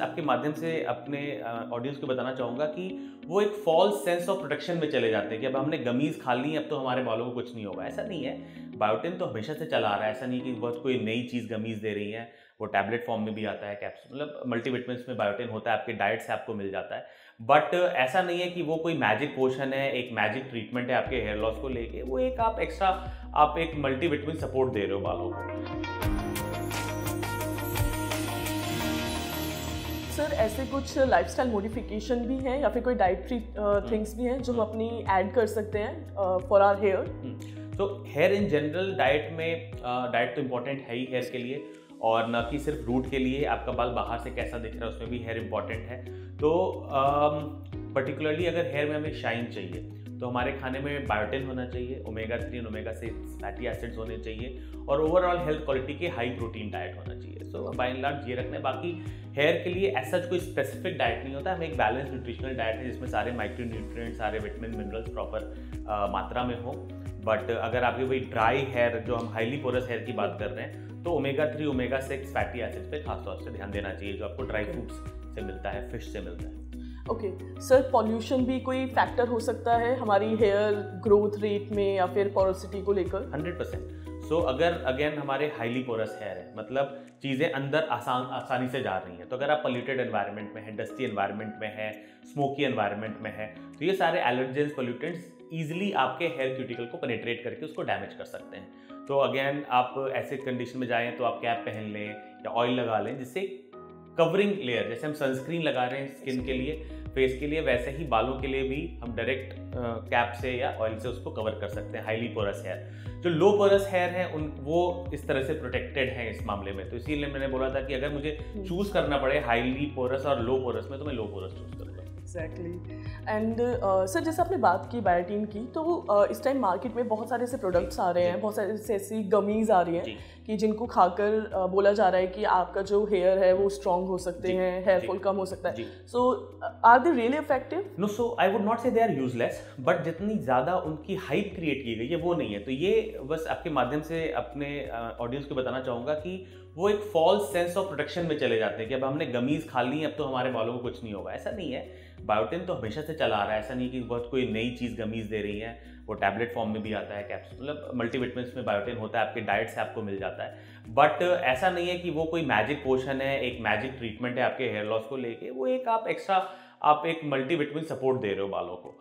आपके माध्यम से अपने ऑडियंस को बताना चाहूँगा कि वो एक फॉल्स सेंस ऑफ प्रोटेक्शन में चले जाते हैं कि अब हमने गमीज खा ली, अब तो हमारे बालों को कुछ नहीं होगा। ऐसा नहीं है, बायोटिन तो हमेशा से चला आ रहा है। ऐसा नहीं कि बहुत कोई नई चीज़ गमीज दे रही है, वो टैबलेट फॉर्म में भी आता है, कैप्सूल, मतलब मल्टीविटामिन्स में बायोटिन होता है, आपके डाइट से आपको मिल जाता है। बट ऐसा नहीं है कि वो कोई मैजिक पोशन है, एक मैजिक ट्रीटमेंट है आपके हेयर लॉस को लेके। वो एक आप एक्स्ट्रा आप एक मल्टीविटामिन सपोर्ट दे रहे हो बालों को। सर ऐसे कुछ लाइफस्टाइल मॉडिफिकेशन भी हैं या फिर कोई डाइटरी थिंग्स भी हैं जो हम अपनी ऐड कर सकते हैं फॉर आवर हेयर? तो हेयर इन जनरल डाइट तो इम्पॉर्टेंट है ही हेयर के लिए, और न कि सिर्फ रूट के लिए। आपका बाल बाहर से कैसा दिख रहा है उसमें भी हेयर इम्पॉर्टेंट है। तो पर्टिकुलरली अगर हेयर में हमें शाइन चाहिए तो हमारे खाने में बायोटिन होना चाहिए, ओमेगा 3 और ओमेगा 6 फैटी एसिड्स होने चाहिए, और ओवरऑल हेल्थ क्वालिटी के हाई प्रोटीन डाइट होना चाहिए। सो बाय एंड लार्ज ये रखना है। बाकी हेयर के लिए ऐसा कोई स्पेसिफिक डाइट नहीं होता, हमें एक बैलेंस न्यूट्रिशनल डाइट है जिसमें सारे माइक्रो न्यूट्रिएंट्स, सारे विटामिन मिनरल्स प्रॉपर मात्रा में हो। बट अगर आपकी वही ड्राई हेयर, जो हम हाईली पोरस हेयर की बात कर रहे हैं, तो ओमेगा 3 ओमेगा 6 फैटी एसिड्स पे खासतौर से ध्यान देना चाहिए, जो आपको ड्राई फ्रूट्स से मिलता है, फिश से मिलता है। ओके सर, पॉल्यूशन भी कोई फैक्टर हो सकता है हमारी हेयर ग्रोथ रेट में या फिर पोरोसिटी को लेकर? 100%। सो अगर अगेन हमारे हाईली पोरस हेयर है, मतलब चीज़ें अंदर आसानी से जा रही हैं, तो अगर आप पोल्यूटेड एनवायरनमेंट में है, डस्टी एनवायरनमेंट में है, स्मोकी एनवायरनमेंट में है, तो ये सारे एलर्जेंस पोल्यूटेंट्स ईजिली आपके हेयर क्यूटिकल को पेनिट्रेट करके उसको डैमेज कर सकते हैं। तो अगेन आप ऐसे कंडीशन में जाएँ तो आप कैप पहन लें या ऑयल लगा लें, जिससे कवरिंग लेयर, जैसे हम सनस्क्रीन लगा रहे हैं स्किन के लिए, फेस के लिए, वैसे ही बालों के लिए भी हम डायरेक्ट कैप से या ऑयल से उसको कवर कर सकते हैं। हाईली पोरस हेयर, जो लो पोरस हेयर हैं वो इस तरह से प्रोटेक्टेड हैं इस मामले में। तो इसीलिए मैंने बोला था कि अगर मुझे चूज करना पड़े हाईली पोरस और लो पोरस में, तो मैं लो पोरस चूज करूँगा। एग्जैक्टली। एंड सर जैसे आपने बात की बायोटिन की, तो इस टाइम मार्केट में बहुत सारे ऐसे प्रोडक्ट्स आ रहे हैं, बहुत सारे ऐसी गमीज आ रही हैं कि जिनको खाकर बोला जा रहा है कि आपका जो हेयर है वो स्ट्रॉन्ग हो सकते हैं, हेयर फॉल कम हो सकता है। So are they really effective? No, so I would not say they are useless, but जितनी ज़्यादा उनकी हाइप क्रिएट की गई है वो नहीं है। तो ये बस आपके माध्यम से अपने ऑडियंस को बताना चाहूँगा कि वो एक फॉल्स सेंस ऑफ प्रोटेक्शन में चले जाते हैं कि अब हमने गमीज खा ली, अब तो हमारे बालों को कुछ नहीं होगा। ऐसा नहीं है, बायोटिन तो हमेशा से चला आ रहा है। ऐसा नहीं कि बहुत कोई नई चीज़ गमीज दे रही है, वो टैबलेट फॉर्म में भी आता है, कैप्सूल, मतलब मल्टीविटामिन्स में बायोटिन होता है, आपके डाइट से आपको मिल जाता है। बट ऐसा नहीं है कि वो कोई मैजिक पोशन है, एक मैजिक ट्रीटमेंट है आपके हेयर लॉस को लेके। वो एक आप एक्स्ट्रा आप एक मल्टीविटामिन सपोर्ट दे रहे हो बालों को।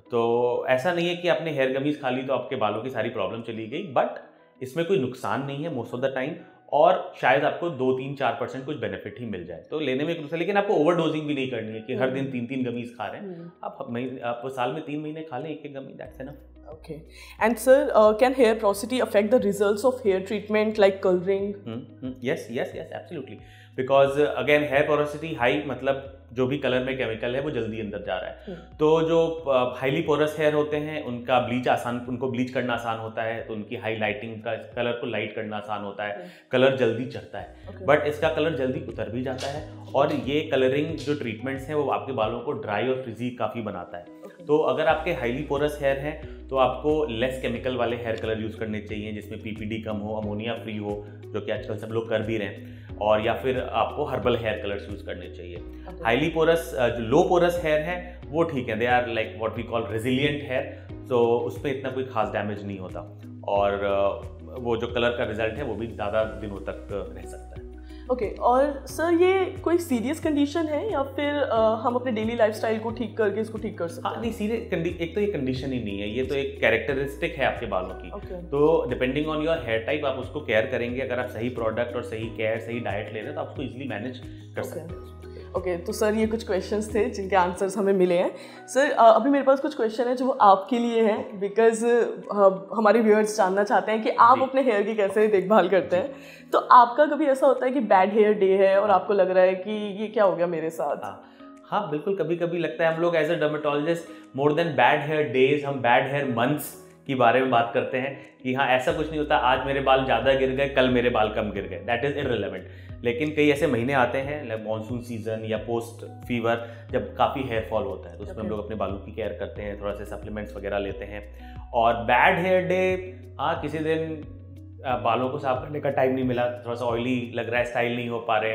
तो ऐसा नहीं है कि आपने हेयर गमीज खा ली तो आपके बालों की सारी प्रॉब्लम चली गई, बट इसमें कोई नुकसान नहीं है मोस्ट ऑफ द टाइम, और शायद आपको 2-3-4% कुछ बेनिफिट ही मिल जाए। तो लेने में एक दूसरे, लेकिन आपको ओवरडोजिंग भी नहीं करनी है कि हर दिन 3-3 गमीज खा रहे हैं। आप साल में 3 महीने खा लें एक गमी, that's enough. Okay. And sir, can hair porosity affect the results of hair treatment like coloring? Yes, absolutely. Because again, hair porosity high, मतलब जो भी कलर में केमिकल है वो जल्दी अंदर जा रहा है। तो जो हाईली पोरस हेयर होते हैं उनका उनको ब्लीच करना आसान होता है, तो उनकी हाईलाइटिंग का, कलर को लाइट करना आसान होता है, कलर जल्दी चढ़ता है। बट इसका कलर जल्दी उतर भी जाता है, और ये कलरिंग जो ट्रीटमेंट्स हैं वो आपके बालों को ड्राई और फ्रिजी काफ़ी बनाता है। तो अगर आपके हाईली पोरस हेयर हैं तो आपको लेस केमिकल वाले हेयर कलर यूज़ करने चाहिए, जिसमें पीपीडी कम हो, अमोनिया फ्री हो, जो कि आजकल सब लोग कर भी रहे हैं, और या फिर आपको हर्बल हेयर कलर्स यूज़ करने चाहिए। हाईली पोरस, जो लो पोरस हेयर हैं वो ठीक है, they are like what we call resilient hair, तो उसमें इतना कोई खास डैमेज नहीं होता, और वो जो कलर का रिजल्ट है वो भी ज़्यादा दिनों तक रह सकता है। ओके और सर ये कोई सीरियस कंडीशन है या फिर हम अपने डेली लाइफस्टाइल को ठीक करके इसको ठीक कर सकते हैं? हाँ नहीं, सीरियस एक तो ये कंडीशन ही नहीं है, ये तो एक कैरेक्टरिस्टिक है आपके बालों की। तो depending on your hair type आप उसको केयर करेंगे। अगर आप सही प्रोडक्ट और सही केयर, सही डाइट ले रहे हैं तो आप उसको इजीली मैनेज कर सकते हैं। ओके, तो सर ये कुछ क्वेश्चंस थे जिनके आंसर्स हमें मिले हैं। सर अभी मेरे पास कुछ क्वेश्चन है जो आपके लिए हैं, बिकॉज हमारे व्यूअर्स जानना चाहते हैं कि आप अपने हेयर की कैसे देखभाल करते हैं। तो आपका कभी ऐसा होता है कि बैड हेयर डे है और आपको लग रहा है कि ये क्या हो गया मेरे साथ? हाँ बिल्कुल, कभी कभी लगता है। हम लोग as a dermatologist more than bad hair days, हम बैड हेयर मंथ्स के बारे में बात करते हैं कि हाँ ऐसा कुछ नहीं होता, आज मेरे बाल ज़्यादा गिर गए, कल मेरे बाल कम गिर गए, दैट इज़ इररिलेवेंट। लेकिन कई ऐसे महीने आते हैं लाइक मानसून सीजन या पोस्ट फीवर, जब काफ़ी हेयर फॉल होता है, तो उसमें हम लोग अपने बालों की केयर करते हैं, थोड़ा से सप्लीमेंट्स वगैरह लेते हैं। और बैड हेयर डे, हाँ किसी दिन बालों को साफ करने का टाइम नहीं मिला, थोड़ा सा ऑयली लग रहा है, स्टाइल नहीं हो पा रहे हैं,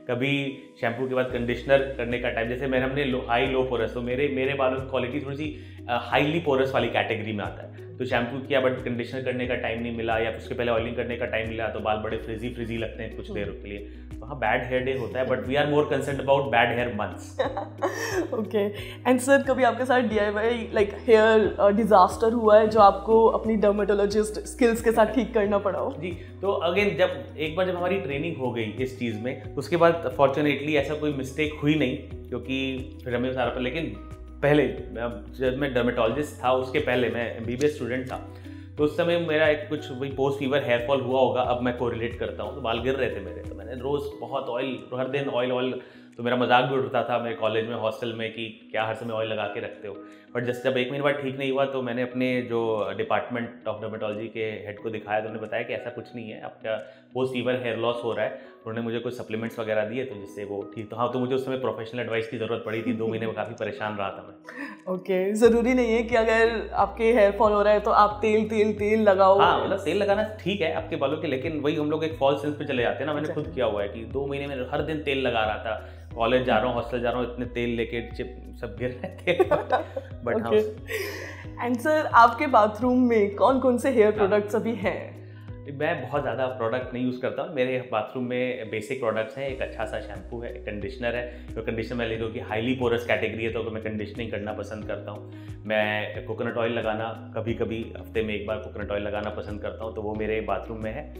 कभी शैम्पू के बाद कंडीशनर करने का टाइम, जैसे हमने हाई लो पोरस, तो मेरे बालों की क्वालिटी थोड़ी सी हाईली पोरस वाली कैटेगरी में आता है। तो शैम्पू किया बट कंडीशनर करने का टाइम नहीं मिला, या उसके पहले ऑयलिंग करने का टाइम मिला, तो बाल बड़े फ्रिजी लगते हैं कुछ देर के लिए। तो हाँ, बैड हेयर डे होता है, but we are more concern about bad hair months. Okay. And sir, कभी आपके साथ DIY लाइक हेयर डिजास्टर हुआ है जो आपको अपनी डर्मेटोलॉजिस्ट स्किल्स के साथ ठीक करना पड़ा हो? जी, तो अगेन एक बार जब हमारी ट्रेनिंग हो गई इस चीज़ में, तो उसके बाद फॉर्चुनेटली ऐसा कोई मिस्टेक हुई नहीं, क्योंकि फिर हमें सारा। लेकिन पहले जब मैं डर्मेटोलॉजिस्ट था, उसके पहले मैं MBBS स्टूडेंट था, तो उस समय मेरा एक कुछ वही पोस्ट फीवर हेयर फॉल हुआ होगा, अब मैं कोरिलेट करता हूँ। तो बाल गिर रहे थे मेरे, तो मैंने रोज़ बहुत ऑयल, हर दिन ऑयल, तो मेरा मजाक भी उड़ता था मेरे कॉलेज में, हॉस्टल में, कि क्या हर समय ऑयल लगा के रखते हो। बट जब 1 महीने बाद ठीक नहीं हुआ, तो मैंने अपने जो डिपार्टमेंट ऑफ डर्मेटोलॉजी के हेड को दिखाया, तो उन्होंने बताया कि ऐसा कुछ नहीं है, आपका पोस्ट फीवर हेयर लॉस हो रहा है। उन्होंने मुझे कुछ सप्लीमेंट्स वगैरह दिए, तो जिससे वो ठीक। तो हाँ, तो मुझे उस समय प्रोफेशनल एडवाइस की ज़रूरत पड़ी थी। 2 महीने में काफ़ी परेशान रहा था मैं। ओके, ज़रूरी नहीं है कि अगर आपके हेयर फॉल हो रहा है तो आप तेल लगाओ। हाँ, मतलब तेल लगाना ठीक है आपके बालों के, लेकिन वही हम लोग एक फॉल्स सेंस पे चले जाते हैं ना। मैंने खुद किया हुआ है कि 2 महीने में हर दिन तेल लगा रहा था, कॉलेज जा रहा हूँ, हॉस्टल जा रहा हूँ, इतने तेल लेके सब गिर रहे थे। बट हाँ। एंड सर, आपके बाथरूम में कौन कौन से हेयर प्रोडक्ट्स अभी हैं? मैं बहुत ज़्यादा प्रोडक्ट नहीं यूज़ करता हूँ। मेरे बाथरूम में बेसिक प्रोडक्ट्स हैं, एक अच्छा सा शैम्पू है, एक कंडीशनर है। तो कंडीशनर मैं ले लो कि हाईली पोरस कैटेगरी है, तो मैं कंडीशनिंग करना पसंद करता हूँ। मैं कोकोनट ऑयल लगाना, कभी कभी हफ्ते में 1 बार कोकोनट ऑयल लगाना पसंद करता हूँ, तो वो मेरे बाथरूम में है।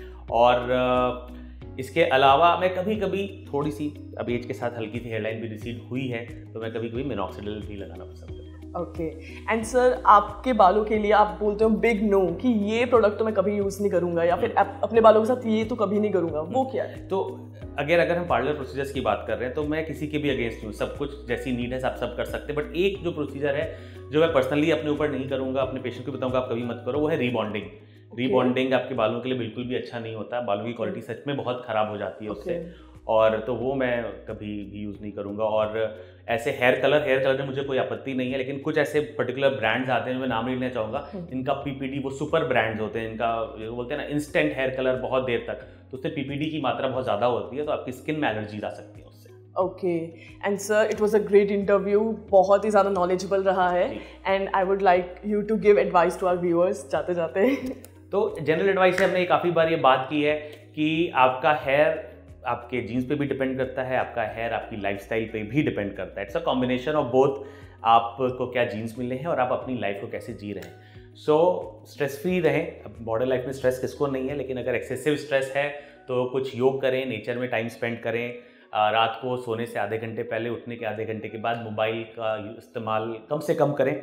और इसके अलावा मैं कभी कभी थोड़ी सी, अब एज के साथ हल्की सी हेयरलाइन भी रिसीड हुई है, तो मैं कभी कभी मिनॉक्सिडिल भी लगाना पसंद करता हूँ। ओके। एंड सर, आपके बालों के लिए आप बोलते हो बिग नो कि ये प्रोडक्ट तो मैं कभी यूज़ नहीं करूँगा, या फिर अपने बालों के साथ ये तो कभी नहीं करूँगा, वो क्या है? तो अगर हम पार्लर प्रोसीजर्स की बात कर रहे हैं, तो मैं किसी के भी अगेंस्ट हूँ। सब कुछ जैसी नीड है आप सब कर सकते हैं, बट एक जो प्रोसीजर है जो मैं पर्सनली अपने ऊपर नहीं करूँगा, अपने पेशेंट को बताऊँगा आप कभी मत करो, वो है रीबॉन्डिंग। रीबॉन्डिंग आपके बालों के लिए बिल्कुल भी अच्छा नहीं होता, बालों की क्वालिटी सच में बहुत ख़राब हो जाती है उससे। और तो वो मैं कभी भी यूज़ नहीं करूँगा। और ऐसे हेयर कलर में मुझे कोई आपत्ति नहीं है, लेकिन कुछ ऐसे पर्टिकुलर ब्रांड्स आते हैं, मैं नाम नहीं लेना चाहूँगा, इनका PPD, वो सुपर ब्रांड्स होते हैं, इनका जो बोलते हैं ना इंस्टेंट हेयर कलर बहुत देर तक, तो उससे PPD की मात्रा बहुत ज़्यादा होती है, तो आपकी स्किन में एलर्जीज आ सकती है उससे। Okay. And sir, it was a great interview, बहुत ही ज़्यादा नॉलेजेबल रहा है, and I would like you to give advice to our viewers जाते जाते। तो जनरल एडवाइस है, हमने काफ़ी बार ये बात की है कि आपका हेयर आपके जीन्स पे भी डिपेंड करता है, आपका हेयर आपकी लाइफस्टाइल पे भी डिपेंड करता है। It's a combination of both, आपको क्या जीन्स मिले हैं और आप अपनी लाइफ को कैसे जी रहे हैं। सो स्ट्रेस फ्री रहें। अब मॉडर्न लाइफ में स्ट्रेस किसको नहीं है, लेकिन अगर एक्सेसिव स्ट्रेस है तो कुछ योग करें, नेचर में टाइम स्पेंड करें, रात को सोने से आधे घंटे पहले, उठने के आधे घंटे के बाद मोबाइल का इस्तेमाल कम से कम करें।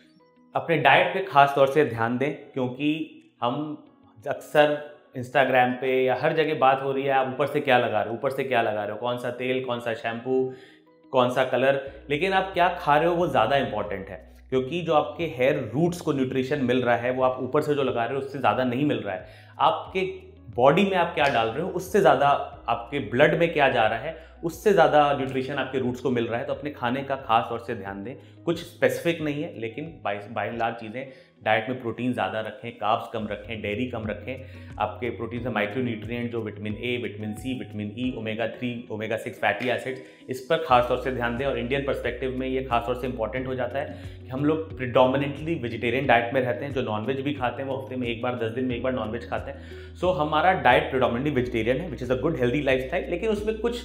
अपने डाइट पे खास तौर से ध्यान दें, क्योंकि हम अक्सर इंस्टाग्राम पे या हर जगह बात हो रही है, आप ऊपर से क्या लगा रहे हो, कौन सा तेल, कौन सा शैम्पू, कौन सा कलर, लेकिन आप क्या खा रहे हो वो ज़्यादा इंपॉर्टेंट है। क्योंकि जो आपके हेयर रूट्स को न्यूट्रिशन मिल रहा है, वो आप ऊपर से जो लगा रहे हो उससे ज़्यादा नहीं मिल रहा है। आपके बॉडी में आप क्या डाल रहे हो उससे ज़्यादा, आपके ब्लड में क्या जा रहा है उससे ज़्यादा न्यूट्रिशन आपके रूट्स को मिल रहा है। तो अपने खाने का खास तौर से ध्यान दें। कुछ स्पेसिफिक नहीं है, लेकिन बाय एंड लार्ज चीज़ें, डाइट में प्रोटीन ज़्यादा रखें, कार्ब्स कम रखें, डेयरी कम रखें। आपके प्रोटीन से माइक्रोन्यूट्रिएंट जो vitamin A, vitamin C, vitamin E, omega 3, omega 6 fatty acids, इस पर खास तौर से ध्यान दें। और इंडियन पर्सपेक्टिव में ये खास तौर से इंपॉर्टेंट हो जाता है कि हम लोग प्रिडोमिनेंटली वेजिटेरियन डाइट में रहते हैं। जो नॉनवेज भी खाते हैं वो हफ्ते में 1 बार, 10 दिन में 1 बार नॉनवेज खाते हैं। सो हमारा डाइट प्रिडोमिनेंटली वेजिटेरियन है, which is a good healthy lifestyle. लेकिन उसमें कुछ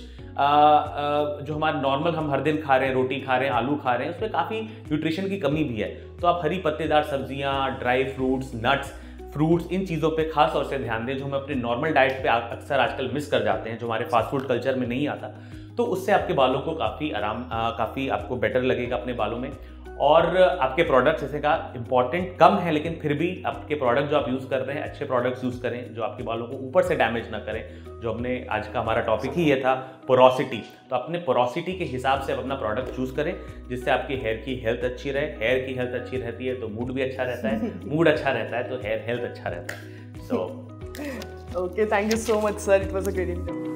जो हमारा नॉर्मल हम हर दिन खा रहे हैं, रोटी खा रहे हैं, आलू खा रहे हैं, उसमें काफ़ी न्यूट्रिशन की कमी भी है। तो आप हरी पत्तेदार सब्जियां, ड्राई फ्रूट्स, नट्स, फ्रूट्स, इन चीज़ों पे खास तौर से ध्यान दें, जो हम अपने नॉर्मल डाइट पे अक्सर आजकल मिस कर जाते हैं, जो हमारे फास्ट फूड कल्चर में नहीं आता। तो उससे आपके बालों को काफ़ी आपको बेटर लगेगा अपने बालों में। और आपके प्रोडक्ट्स जैसे कहा इंपॉर्टेंट कम है, लेकिन फिर भी आपके प्रोडक्ट जो आप यूज़ कर रहे हैं, अच्छे प्रोडक्ट्स यूज़ करें जो आपके बालों को ऊपर से डैमेज ना करें। जो हमने आज का हमारा टॉपिक ही ये था, पोरोसिटी। तो अपने पोरोसिटी के हिसाब से आप अपना प्रोडक्ट चूज़ करें, जिससे आपकी हेयर की हेल्थ अच्छी रहे। हेयर की हेल्थ अच्छी रहती है तो मूड भी अच्छा रहता है, मूड अच्छा रहता है तो हेयर हेल्थ अच्छा रहता है। So okay, thank you so much sir, it was a great interview.